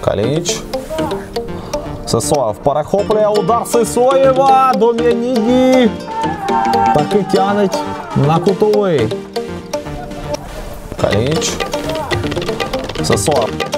Калініч. Сисоєв перехоплює удар Сисоєва. Дом'яніді. Таки тянеть на кутовий. Калініч. Сисоєв.